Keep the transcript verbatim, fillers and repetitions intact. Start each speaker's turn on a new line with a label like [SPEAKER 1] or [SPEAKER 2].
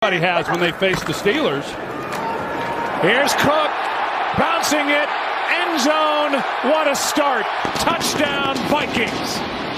[SPEAKER 1] everybody has when they face the Steelers.
[SPEAKER 2] Here's Cook, bouncing it, end zone. What a start. Touchdown, Vikings.